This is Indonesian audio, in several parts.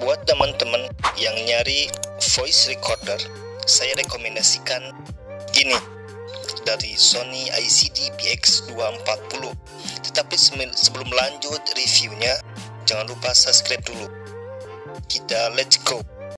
Buat teman-teman yang nyari voice recorder, saya rekomendasikan ini dari Sony ICD PX240. Tetapi sebelum lanjut reviewnya, jangan lupa subscribe dulu. Kita let's go.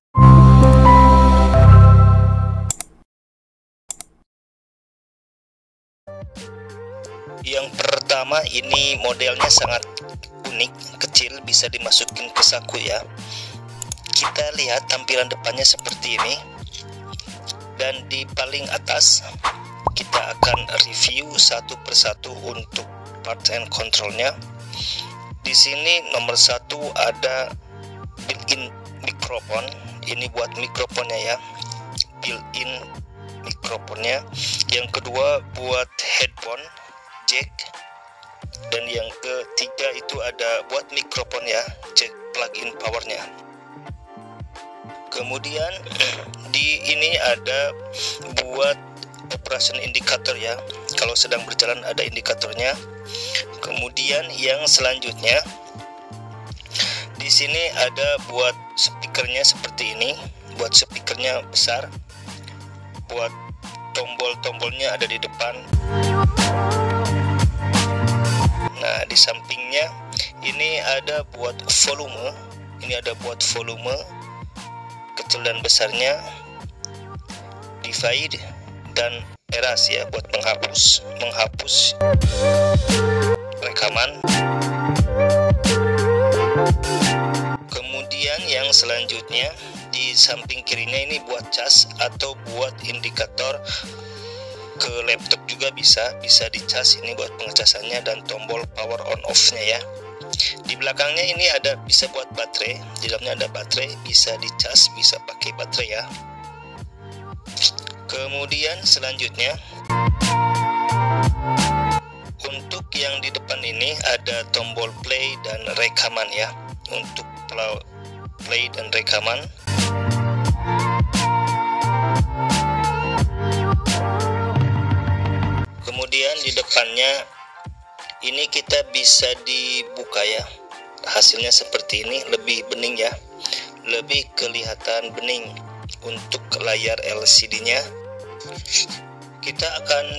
Yang pertama, ini modelnya sangat unik, kecil, bisa dimasukin ke saku ya. Kita lihat tampilan depannya seperti ini. Dan di paling atas kita akan review satu persatu untuk parts and controlnya. Di sini nomor satu ada built-in mikrofon. Ini buat mikrofonnya ya, built-in mikrofonnya. Yang kedua buat headphone jack, dan yang ketiga itu ada buat mikrofon ya, jack plug-in powernya. Kemudian di ini ada buat operation indicator ya, kalau sedang berjalan ada indikatornya. Kemudian yang selanjutnya di sini ada buat speakernya seperti ini, buat speakernya besar, buat tombol-tombolnya ada di depan. Nah, di sampingnya ini ada buat volume. Ini ada buat volume kecil dan besarnya, divide dan erase ya, buat menghapus rekaman. Kemudian yang selanjutnya di samping kirinya ini buat cas atau buat indikator ke laptop juga bisa dicas, ini buat pengecasannya, dan tombol power on off nya ya. Di belakangnya ini ada bisa buat baterai, di dalamnya ada baterai, bisa dicas, bisa pakai baterai ya. Kemudian selanjutnya untuk yang di depan ini ada tombol play dan rekaman ya, untuk play dan rekaman. Kemudian di depannya ini kita bisa dibuka ya, hasilnya seperti ini, lebih bening ya, lebih kelihatan bening untuk layar LCD nya. Kita akan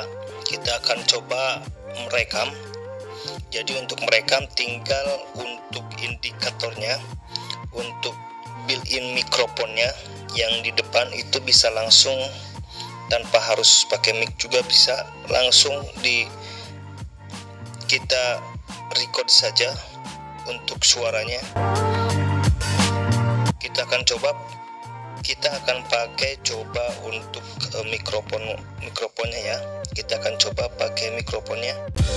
coba merekam. Jadi untuk merekam tinggal untuk indikatornya, untuk built-in mikrofonnya yang di depan itu bisa langsung tanpa harus pakai mic juga, bisa langsung kita record saja untuk suaranya. Kita akan pakai coba untuk mikrofonnya ya. Kita akan coba pakai mikrofonnya.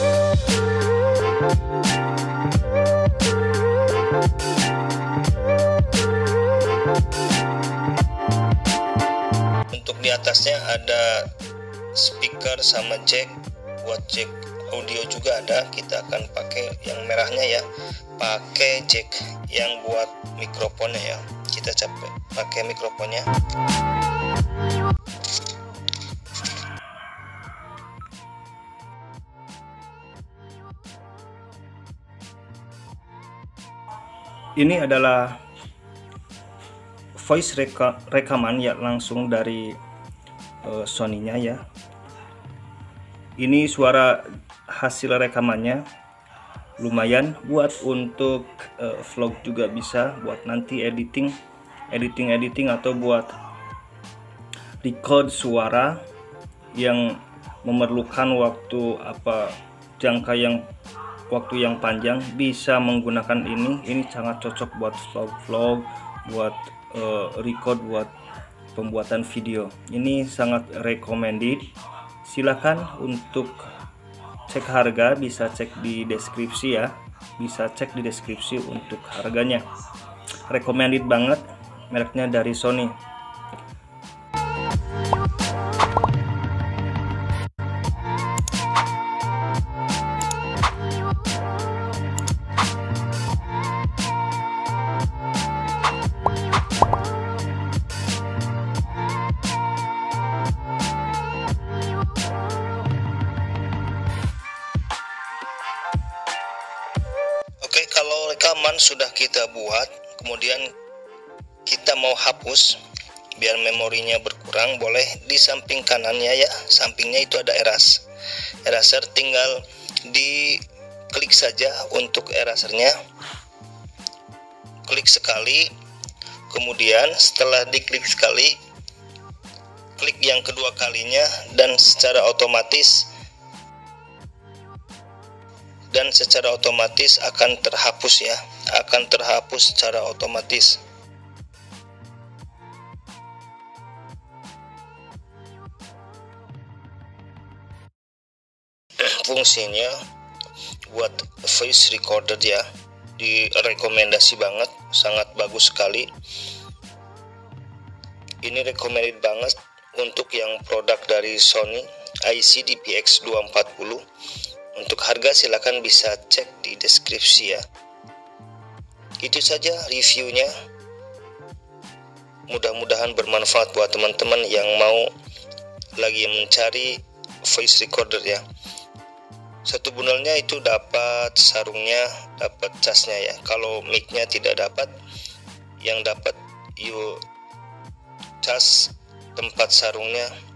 Untuk di atasnya ada speaker sama jack, buat jack audio juga ada. Kita akan pakai yang merahnya ya, pakai jack yang buat mikrofonnya ya. Kita pakai mikrofonnya. Ini adalah voice rekaman ya, langsung dari Sony-nya ya. Ini suara hasil rekamannya lumayan, buat untuk vlog juga bisa, buat nanti editing atau buat record suara yang memerlukan waktu yang panjang, bisa menggunakan ini sangat cocok buat vlog, buat record, buat pembuatan video. Ini sangat recommended. Silakan untuk cek harga, bisa cek di deskripsi ya, untuk harganya. Recommended banget, mereknya dari Sony. Oke, kalau rekaman sudah kita buat, kemudian kita mau hapus biar memorinya berkurang, boleh di samping kanannya ya, sampingnya itu ada eraser, tinggal diklik saja untuk erasernya, klik sekali, kemudian setelah diklik sekali, klik yang kedua kalinya, dan secara otomatis akan terhapus ya, akan terhapus secara otomatis. Fungsinya buat voice recorder ya, direkomendasi banget, sangat bagus sekali. Ini recommended banget untuk yang produk dari Sony IC DPX240. Untuk harga silakan bisa cek di deskripsi ya. Itu saja reviewnya, mudah-mudahan bermanfaat buat teman-teman yang mau lagi mencari voice recorder ya. Satu bundlenya itu dapat sarungnya, dapat casnya ya. Kalau mic-nya tidak dapat, yang dapat cas tempat sarungnya